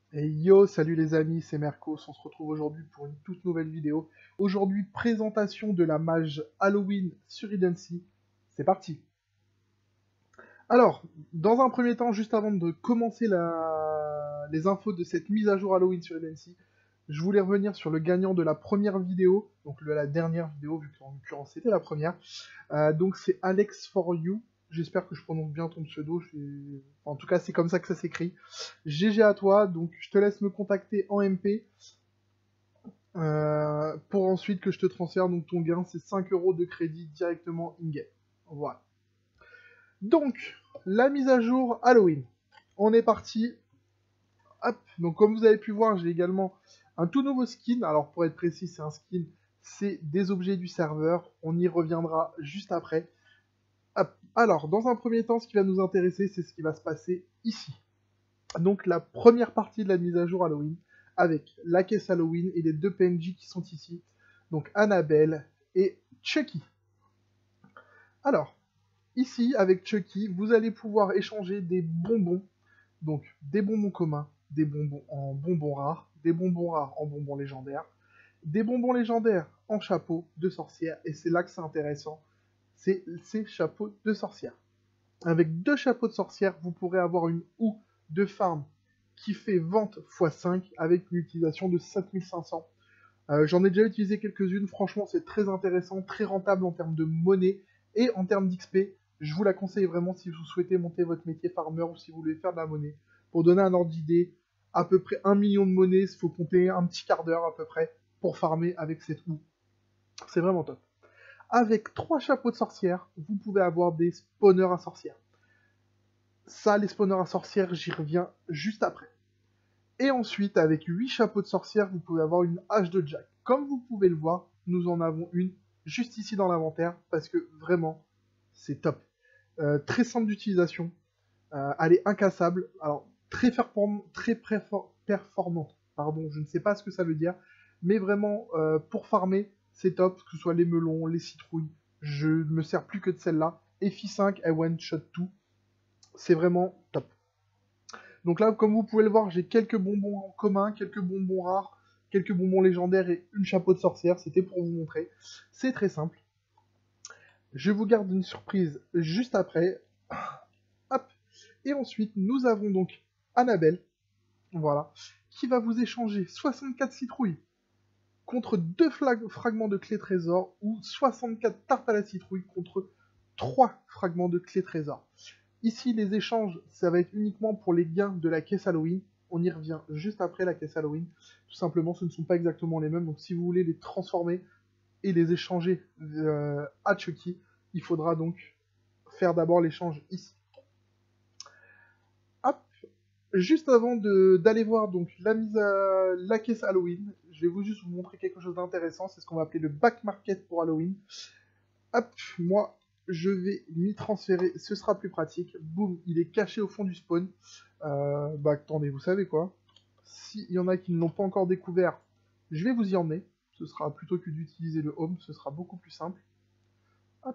Et yo, salut les amis, c'est Mercos, on se retrouve aujourd'hui pour une toute nouvelle vidéo. Aujourd'hui, présentation de la mage Halloween sur Idency. C'est parti. Alors, dans un premier temps, juste avant de commencer les infos de cette mise à jour Halloween sur Idency, je voulais revenir sur le gagnant de la première vidéo, donc la dernière vidéo, vu qu'en l'occurrence c'était la première. Donc c'est Alex for You. J'espère que je prononce bien ton pseudo. En tout cas, c'est comme ça que ça s'écrit. GG à toi. Donc je te laisse me contacter en MP pour ensuite que je te transfère. Donc ton gain, c'est 5 euros de crédit directement in-game. Voilà. Donc, la mise à jour Halloween. On est parti. Hop. Donc comme vous avez pu voir, j'ai également un tout nouveau skin. Alors pour être précis, c'est un skin. C'est des objets du serveur. On y reviendra juste après. Alors, dans un premier temps, ce qui va nous intéresser, c'est ce qui va se passer ici. Donc, la première partie de la mise à jour Halloween, avec la caisse Halloween et les deux PNJ qui sont ici. Donc, Annabelle et Chucky. Alors, ici, avec Chucky, vous allez pouvoir échanger des bonbons. Donc, des bonbons communs, des bonbons en bonbons rares, des bonbons rares en bonbons légendaires, des bonbons légendaires en chapeau de sorcière. Et c'est là que c'est intéressant, c'est ces chapeaux de sorcière. Avec deux chapeaux de sorcière, vous pourrez avoir une houe de farm qui fait vente x5 avec une utilisation de 7500. J'en ai déjà utilisé quelques-unes, franchement c'est très intéressant, très rentable en termes de monnaie et en termes d'XP. Je vous la conseille vraiment si vous souhaitez monter votre métier farmer ou si vous voulez faire de la monnaie. Pour donner un ordre d'idée, à peu près 1 million de monnaie, il faut compter un petit quart d'heure à peu près pour farmer avec cette houe. C'est vraiment top. Avec 3 chapeaux de sorcière, vous pouvez avoir des spawners à sorcière. Ça, les spawners à sorcière, j'y reviens juste après. Et ensuite, avec 8 chapeaux de sorcière, vous pouvez avoir une hache de Jack. Comme vous pouvez le voir, nous en avons une juste ici dans l'inventaire, parce que vraiment, c'est top. Très simple d'utilisation, elle est incassable, alors très performante, pardon, je ne sais pas ce que ça veut dire, mais vraiment, pour farmer, c'est top, que ce soit les melons, les citrouilles, je ne me sers plus que de celle-là. Et FI5, elle one-shot tout, c'est vraiment top. Donc là, comme vous pouvez le voir, j'ai quelques bonbons en commun, quelques bonbons rares, quelques bonbons légendaires et une chapeau de sorcière. C'était pour vous montrer. C'est très simple. Je vous garde une surprise juste après. Hop. Et ensuite, nous avons donc Annabelle, voilà, qui va vous échanger 64 citrouilles contre 2 fragments de clé trésor ou 64 tartes à la citrouille contre 3 fragments de clé trésor. Ici, les échanges, ça va être uniquement pour les gains de la caisse Halloween. On y revient juste après la caisse Halloween. Tout simplement, ce ne sont pas exactement les mêmes. Donc, si vous voulez les transformer et les échanger à Chucky, il faudra donc faire d'abord l'échange ici. Hop. Juste avant d'aller voir donc la caisse Halloween, je vais juste vous montrer quelque chose d'intéressant. C'est ce qu'on va appeler le back market pour Halloween. Hop, moi, je vais m'y transférer, ce sera plus pratique. Boum, il est caché au fond du spawn. Bah attendez, vous savez quoi? S'il y en a qui ne l'ont pas encore découvert, je vais vous y emmener. Ce sera plutôt que d'utiliser le home, ce sera beaucoup plus simple. Hop.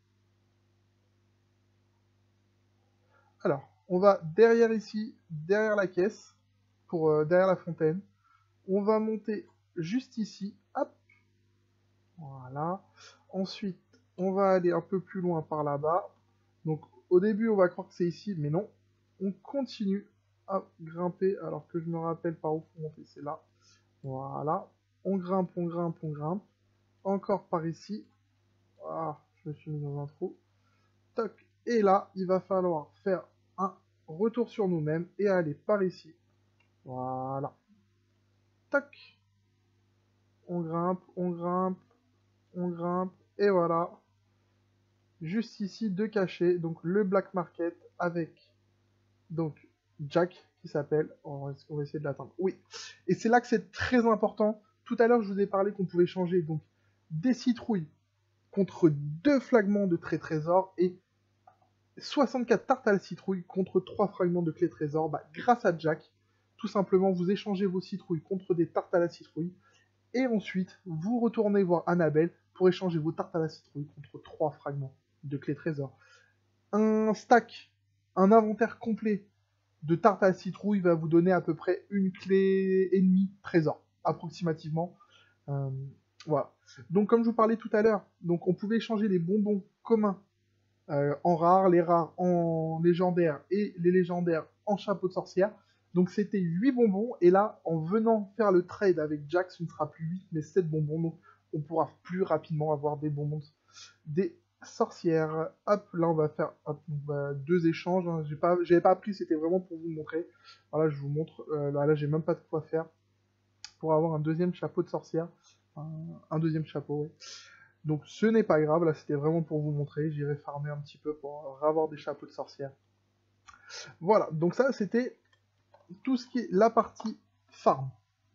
Alors, on va derrière ici, derrière la caisse, pour derrière la fontaine. On va monter juste ici. Hop. Voilà. Ensuite, on va aller un peu plus loin par là-bas. Donc, au début, on va croire que c'est ici, mais non. On continue à grimper, alors que je me rappelle par où faut monter, c'est là. Voilà. On grimpe, on grimpe, on grimpe. Encore par ici. Ah, je me suis mis dans un trou. Toc. Et là, il va falloir faire un retour sur nous-mêmes et aller par ici. Voilà. Toc. On grimpe, on grimpe, on grimpe. Et voilà. Juste ici, deux cachets. Donc, le Black Market avec donc Jack qui s'appelle. On va essayer de l'atteindre. Oui. Et c'est là que c'est très important. Tout à l'heure, je vous ai parlé qu'on pouvait changer donc des citrouilles contre 2 fragments de clé trésor et 64 tartes à la citrouille contre 3 fragments de clé trésor. Bah, grâce à Jack, tout simplement, vous échangez vos citrouilles contre des tartes à la citrouille et ensuite, vous retournez voir Annabelle pour échanger vos tartes à la citrouille contre 3 fragments de clé trésor. Un stack, un inventaire complet de tarte à la citrouille va vous donner à peu près une clé et demie trésor, approximativement. Euh, voilà. Donc comme je vous parlais tout à l'heure, donc on pouvait échanger les bonbons communs en rares, les rares en légendaire et les légendaires en chapeau de sorcière. Donc c'était 8 bonbons, et là, en venant faire le trade avec Jack, ce ne sera plus 8, mais 7 bonbons, donc on pourra plus rapidement avoir des bonbons des sorcières. Hop, là on va faire hop, donc, bah, 2 échanges, hein. J'avais pas appris, c'était vraiment pour vous montrer. Voilà, je vous montre, là j'ai même pas de quoi faire pour avoir un deuxième chapeau de sorcière. Un deuxième chapeau, ouais. Donc ce n'est pas grave, là c'était vraiment pour vous montrer, j'irai farmer un petit peu pour avoir des chapeaux de sorcière. Voilà, donc ça c'était tout ce qui est la partie farm.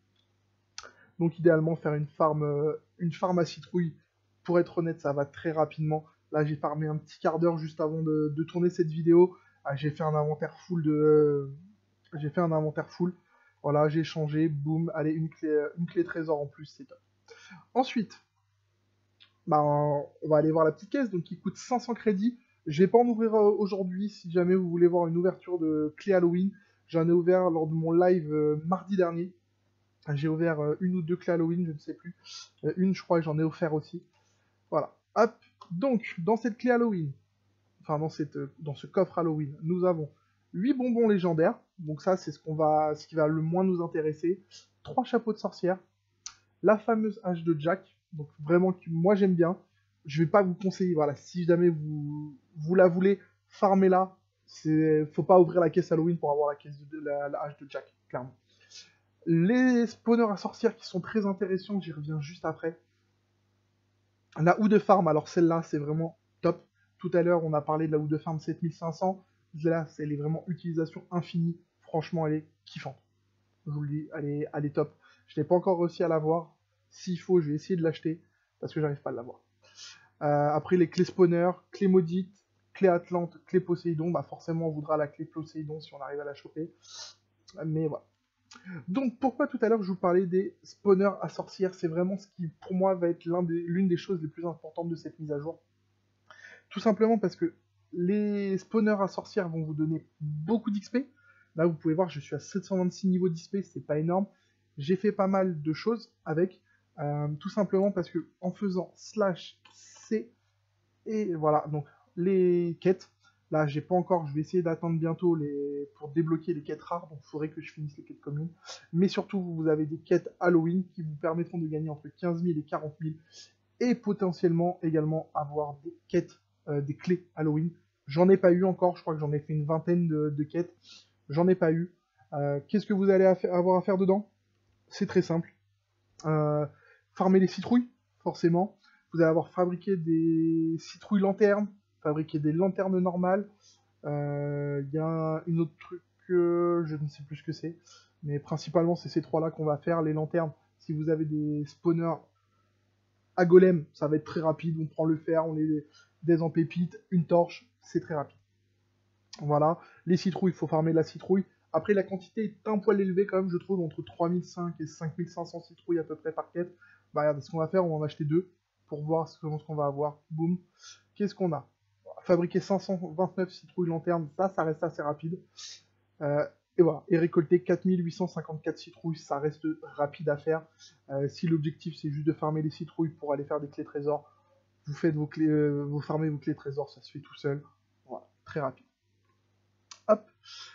Donc idéalement faire une farm à citrouille, pour être honnête ça va très rapidement. Là j'ai farmé un petit quart d'heure juste avant de tourner cette vidéo. Ah, j'ai fait un inventaire full j'ai fait un inventaire full. Voilà, j'ai changé, boum, allez, une clé trésor en plus, c'est top. Ensuite, bah, on va aller voir la petite caisse, donc qui coûte 500 crédits. Je vais pas en ouvrir aujourd'hui, si jamais vous voulez voir une ouverture de clé Halloween. J'en ai ouvert lors de mon live mardi dernier. J'ai ouvert une ou deux clés Halloween, je ne sais plus. Une, je crois, que j'en ai offert aussi. Voilà. Hop. Donc, dans cette clé Halloween, enfin dans ce coffre Halloween, nous avons 8 bonbons légendaires. Donc ça, c'est ce qui va le moins nous intéresser. 3 chapeaux de sorcière. La fameuse hache de Jack, donc vraiment moi j'aime bien. Je vais pas vous conseiller, voilà, si jamais vous la voulez, farmez-la. Faut pas ouvrir la caisse Halloween pour avoir la hache de Jack, clairement. Les spawners à sorcières qui sont très intéressants, j'y reviens juste après. La houe de farm, alors celle-là c'est vraiment top. Tout à l'heure on a parlé de la houe de farm 7500. Là, elle est vraiment utilisation infinie. Franchement, elle est kiffante. Je vous le dis, elle est top. Je n'ai pas encore réussi à l'avoir. S'il faut, je vais essayer de l'acheter, parce que j'arrive pas à l'avoir. Après, les clés spawner, clés maudites, clés Atlante, clés Poséidon, bah forcément on voudra la clé Poséidon si on arrive à la choper. Mais voilà. Donc pourquoi tout à l'heure je vous parlais des spawners à sorcières, c'est vraiment ce qui pour moi va être l'une des choses les plus importantes de cette mise à jour. Tout simplement parce que les spawners à sorcières vont vous donner beaucoup d'XP. Là, vous pouvez voir, je suis à 726 niveaux d'XP, c'est pas énorme. J'ai fait pas mal de choses avec, tout simplement parce que en faisant /C, et voilà, donc les quêtes, là, j'ai pas encore, je vais essayer d'attendre bientôt pour débloquer les quêtes rares, donc il faudrait que je finisse les quêtes communes. Mais surtout, vous avez des quêtes Halloween qui vous permettront de gagner entre 15 000 et 40 000, et potentiellement également avoir des quêtes, des clés Halloween. J'en ai pas eu encore, je crois que j'en ai fait une vingtaine de quêtes. J'en ai pas eu. Qu'est-ce que vous allez avoir à faire dedans? C'est très simple. Farmer les citrouilles, forcément. Vous allez avoir fabriqué des citrouilles lanternes, fabriquer des lanternes normales. Il y a une autre truc que je ne sais plus ce que c'est. Mais principalement, c'est ces trois-là qu'on va faire. Les lanternes, si vous avez des spawners à golem, ça va être très rapide. On prend le fer, on les des en pépites, une torche, c'est très rapide. Voilà, les citrouilles, il faut farmer la citrouille. Après, la quantité est un poil élevée quand même, je trouve, entre 3005 et 5500 citrouilles à peu près par quête. Bah regardez, ce qu'on va faire, on va en acheter deux pour voir ce qu'on va avoir. Boum. Qu'est-ce qu'on a? Fabriquer 529 citrouilles lanternes, ça reste assez rapide. Et voilà, et récolter 4854 citrouilles, ça reste rapide à faire. Si l'objectif c'est juste de farmer les citrouilles pour aller faire des clés trésors, vous faites vous farmez vos clés trésors, ça se fait tout seul. Voilà, très rapide. Hop.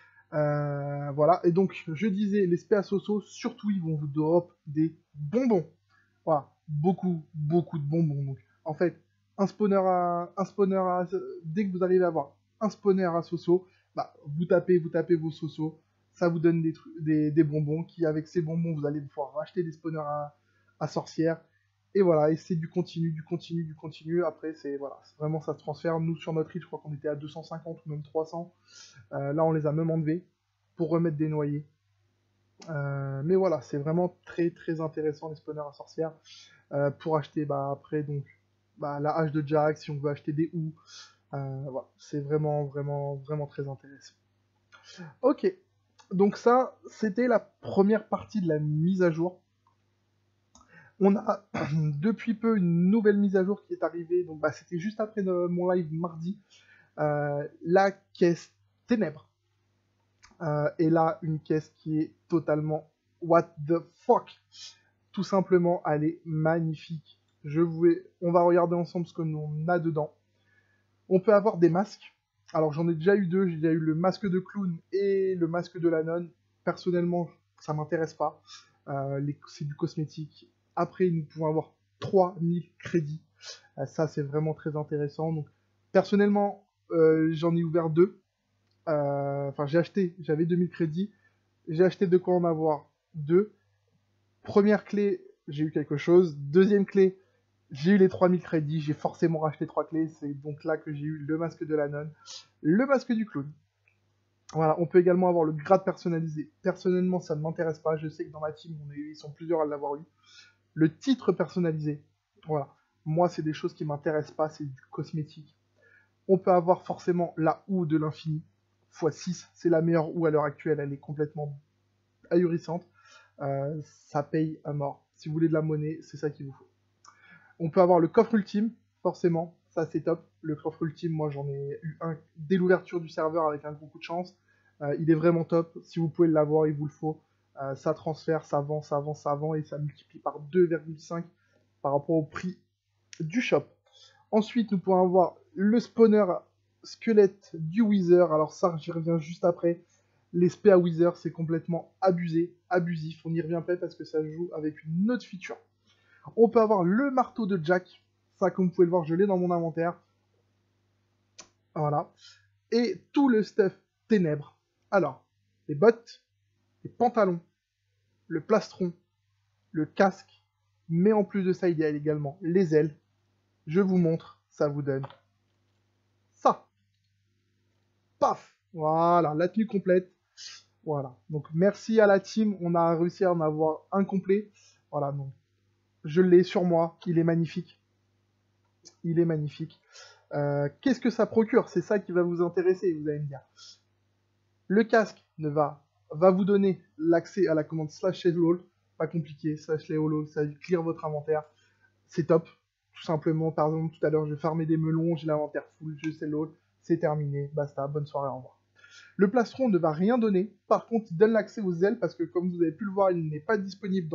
Voilà, et donc je disais, les spé à Soso, surtout ils vont vous drop des bonbons. Voilà, beaucoup de bonbons. Donc, en fait, dès que vous arrivez à avoir un spawner à Soso, bah, vous tapez vos Soso, ça vous donne des bonbons qui, avec ces bonbons, vous allez pouvoir racheter des spawners à sorcières. Et voilà, et c'est du continu. Après, voilà, vraiment ça se transfère. Nous, sur notre île, je crois qu'on était à 250 ou même 300. Là, on les a même enlevés pour remettre des noyés. Mais voilà, c'est vraiment très intéressant les spawners à sorcières. Pour acheter après donc la hache de Jack, si on veut acheter des houes. Voilà, c'est vraiment très intéressant. Ok, donc ça, c'était la première partie de la mise à jour. On a depuis peu une nouvelle mise à jour qui est arrivée, donc c'était juste après mon live mardi, la caisse ténèbres. Et là, une caisse qui est totalement what the fuck. Tout simplement, elle est magnifique. On va regarder ensemble ce qu'on a dedans. On peut avoir des masques. Alors j'en ai déjà eu deux. J'ai déjà eu le masque de clown et le masque de la nonne. Personnellement, ça m'intéresse pas. C'est du cosmétique. Après, nous pouvons avoir 3000 crédits. Ça, c'est vraiment très intéressant. Donc, personnellement, j'en ai ouvert deux. Enfin, j'avais 2000 crédits. J'ai acheté de quoi en avoir deux. Première clé, j'ai eu quelque chose. Deuxième clé, j'ai eu les 3000 crédits. J'ai forcément racheté 3 clés. C'est donc là que j'ai eu le masque de la nonne, le masque du clown. Voilà, on peut également avoir le grade personnalisé. Personnellement, ça ne m'intéresse pas. Je sais que dans ma team, ils sont plusieurs à l'avoir eu. Le titre personnalisé. Voilà. Moi, c'est des choses qui m'intéressent pas. C'est du cosmétique. On peut avoir forcément la houe de l'infini. x6. C'est la meilleure houe à l'heure actuelle. Elle est complètement ahurissante. Ça paye à mort. Si vous voulez de la monnaie, c'est ça qu'il vous faut. On peut avoir le coffre ultime, forcément, ça c'est top. Le coffre ultime, moi j'en ai eu un dès l'ouverture du serveur avec un gros coup de chance. Il est vraiment top, si vous pouvez l'avoir, il vous le faut. Ça transfère, ça vend, ça vend, ça vend, et ça multiplie par 2,5 par rapport au prix du shop. Ensuite, nous pouvons avoir le spawner squelette du Wither. Alors ça, j'y reviens juste après. Les spé à Wither, c'est complètement abusé, abusif. On y revient après parce que ça joue avec une autre feature. On peut avoir le marteau de Jack. Ça, comme vous pouvez le voir, je l'ai dans mon inventaire. Voilà. Et tout le stuff ténèbres. Alors, les bottes, les pantalons, le plastron, le casque. Mais en plus de ça, il y a également les ailes. Je vous montre, ça vous donne ça. Paf! Voilà, la tenue complète. Voilà. Donc, merci à la team. On a réussi à en avoir un complet. Voilà, donc, je l'ai sur moi. Il est magnifique. Il est magnifique. Qu'est-ce que ça procure? C'est ça qui va vous intéresser, vous allez me dire. Le casque va vous donner l'accès à la commande /all, pas compliqué, /all, ça clear votre inventaire. C'est top, tout simplement. Par exemple, tout à l'heure, je farmais des melons, j'ai l'inventaire full, je sais l'all, c'est terminé, basta, bonne soirée, au revoir. Le plastron ne va rien donner, par contre, il donne l'accès aux ailes, parce que comme vous avez pu le voir, il n'est pas disponible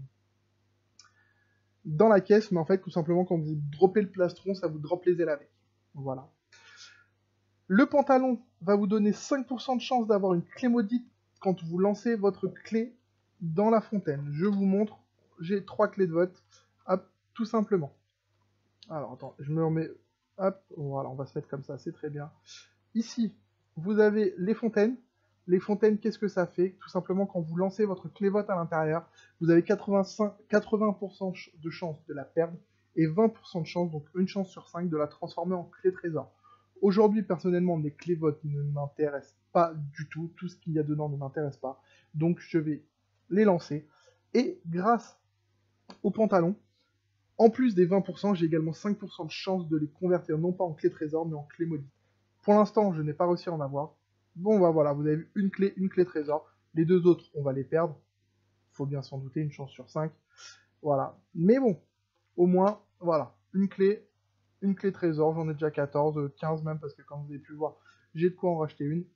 dans la caisse, mais en fait, tout simplement, quand vous droppez le plastron, ça vous drop les ailes avec. Voilà. Le pantalon va vous donner 5% de chance d'avoir une clé maudite quand vous lancez votre clé dans la fontaine. Je vous montre, j'ai 3 clés de vote, hop, tout simplement. Alors, attends, je me remets, hop, voilà, on va se mettre comme ça, c'est très bien. Ici, vous avez les fontaines. Les fontaines, qu'est-ce que ça fait? Tout simplement, quand vous lancez votre clé vote à l'intérieur, vous avez 80% de chance de la perdre et 20% de chance, donc une chance sur 5, de la transformer en clé trésor. Aujourd'hui, personnellement, mes clés votes ne m'intéressent pas du tout. Tout ce qu'il y a dedans ne m'intéresse pas. Donc, je vais les lancer. Et grâce au pantalon, en plus des 20%, j'ai également 5% de chance de les convertir non pas en clé trésor, mais en clé maudite. Pour l'instant, je n'ai pas réussi à en avoir. Bon, bah voilà, vous avez vu une clé trésor. Les deux autres, on va les perdre. Faut bien s'en douter, une chance sur 5. Voilà. Mais bon, au moins, voilà, une clé trésor. J'en ai déjà 14, 15 même, parce que comme vous avez pu voir, j'ai de quoi en racheter une.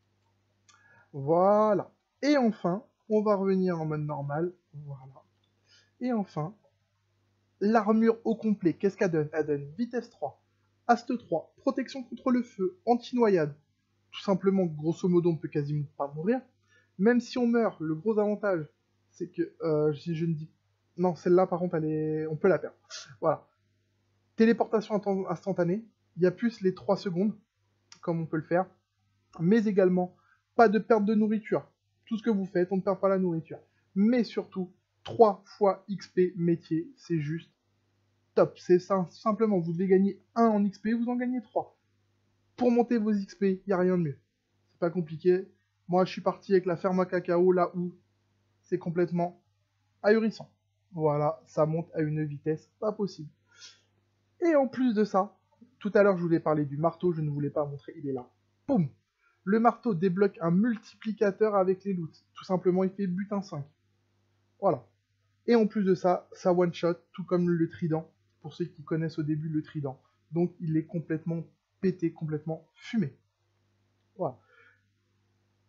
Voilà. Et enfin, on va revenir en mode normal. Voilà. Et enfin, l'armure au complet, qu'est-ce qu'elle donne? Elle donne vitesse 3, Ast 3, protection contre le feu, anti-noyade. Tout simplement, grosso modo, on peut quasiment pas mourir. Même si on meurt, le gros avantage, c'est que, si je ne dis... Non, celle-là, par contre, on peut la perdre. Voilà. Téléportation instantanée. Il y a plus les 3 secondes, comme on peut le faire. Mais également, pas de perte de nourriture. Tout ce que vous faites, on ne perd pas la nourriture. Mais surtout, 3 fois XP métier, c'est juste top. C'est simplement, vous devez gagner 1 en XP, vous en gagnez 3. Pour monter vos XP, il n'y a rien de mieux. C'est pas compliqué. Moi, je suis parti avec la ferme à cacao, là où c'est complètement ahurissant. Voilà, ça monte à une vitesse pas possible. Et en plus de ça, tout à l'heure, je voulais parler du marteau, je ne voulais pas montrer, il est là. Boum! Le marteau débloque un multiplicateur avec les loots. Tout simplement, il fait butin 5. Voilà. Et en plus de ça, ça one-shot, tout comme le trident, pour ceux qui connaissent au début le trident. Donc, il est complètement pété, complètement fumé. Voilà.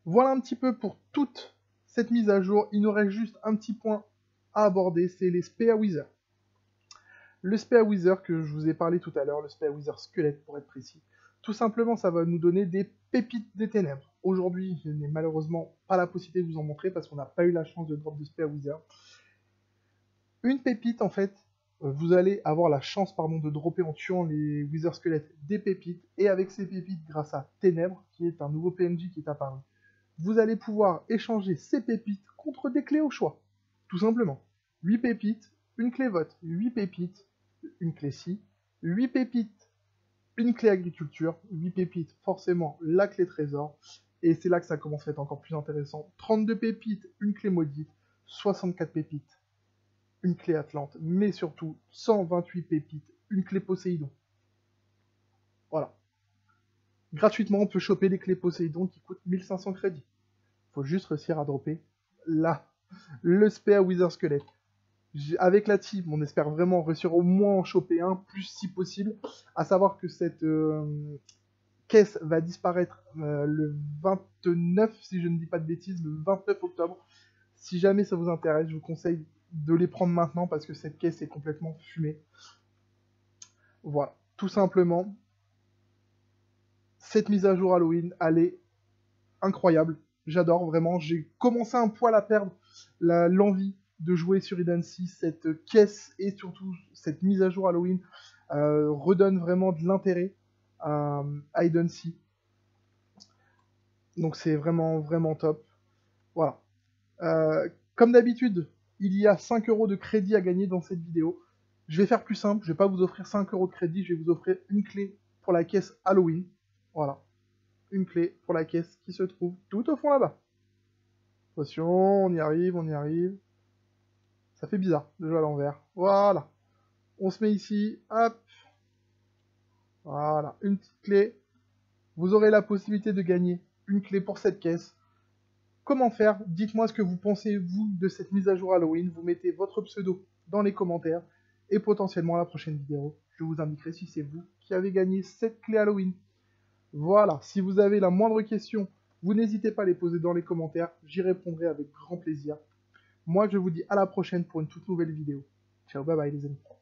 Voilà un petit peu pour toute cette mise à jour. Il nous reste juste un petit point à aborder, c'est les Spear Wither. Le Spear Wither que je vous ai parlé tout à l'heure, le Spear Wither squelette pour être précis. Tout simplement, ça va nous donner des pépites des ténèbres. Aujourd'hui, je n'ai malheureusement pas la possibilité de vous en montrer parce qu'on n'a pas eu la chance de drop de Spear Wither. Une pépite, en fait, vous allez avoir la chance de dropper en tuant les Wither squelettes des pépites. Et avec ces pépites, grâce à Ténèbres, qui est un nouveau PNJ qui est apparu, vous allez pouvoir échanger ces pépites contre des clés au choix. Tout simplement. 8 pépites, une clé vote. 8 pépites, une clé scie. 8 pépites, une clé agriculture. 8 pépites, forcément, la clé trésor. Et c'est là que ça commence à être encore plus intéressant. 32 pépites, une clé maudite. 64 pépites, une clé Atlante. Mais surtout, 128 pépites, une clé Poséidon. Voilà. Gratuitement, on peut choper les clés Poséidon qui coûtent 1500 crédits. Faut juste réussir à dropper là, le Spear Wither Squelette. Avec la team, on espère vraiment réussir au moins en choper un, plus si possible. À savoir que cette caisse va disparaître le 29, si je ne dis pas de bêtises, le 29 octobre. Si jamais ça vous intéresse, je vous conseille de les prendre maintenant parce que cette caisse est complètement fumée. Voilà, tout simplement. Cette mise à jour Halloween, elle est incroyable. J'adore vraiment. J'ai commencé un poil à perdre l'envie de jouer sur Hidden Sea. Cette caisse et surtout cette mise à jour Halloween redonne vraiment de l'intérêt à Hidden Sea. Donc c'est vraiment vraiment top. Voilà. Comme d'habitude, il y a 5 € de crédit à gagner dans cette vidéo. Je vais faire plus simple. Je vais pas vous offrir 5 € de crédit. Je vais vous offrir une clé pour la caisse Halloween. Voilà. Une clé pour la caisse qui se trouve tout au fond là-bas. Attention, on y arrive, on y arrive. Ça fait bizarre de jouer à l'envers. Voilà. On se met ici, hop. Voilà, une petite clé. Vous aurez la possibilité de gagner une clé pour cette caisse. Comment faire? Dites-moi ce que vous pensez, vous, de cette mise à jour Halloween. Vous mettez votre pseudo dans les commentaires. Et potentiellement, à la prochaine vidéo, je vous indiquerai si c'est vous qui avez gagné cette clé Halloween. Voilà, si vous avez la moindre question, vous n'hésitez pas à les poser dans les commentaires, j'y répondrai avec grand plaisir. Moi, je vous dis à la prochaine pour une toute nouvelle vidéo. Ciao, bye bye les amis.